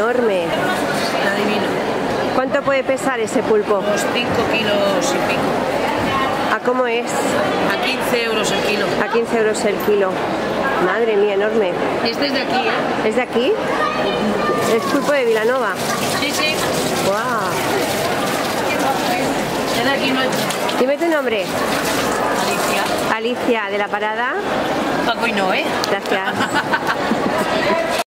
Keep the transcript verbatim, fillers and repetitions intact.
enorme. Adivino. ¿Cuánto puede pesar ese pulpo? Unos cinco kilos y pico. ¿A cómo es? A quince euros el kilo. A quince euros el kilo. Madre mía, enorme. Este es de aquí, ¿eh? ¿Es de aquí? ¿Es pulpo de Vilanova? Sí, sí. ¡Guau! Es de aquí, no es. Dime tu nombre. Alicia. Alicia, de La Parada. Paco y no, ¿eh? Gracias.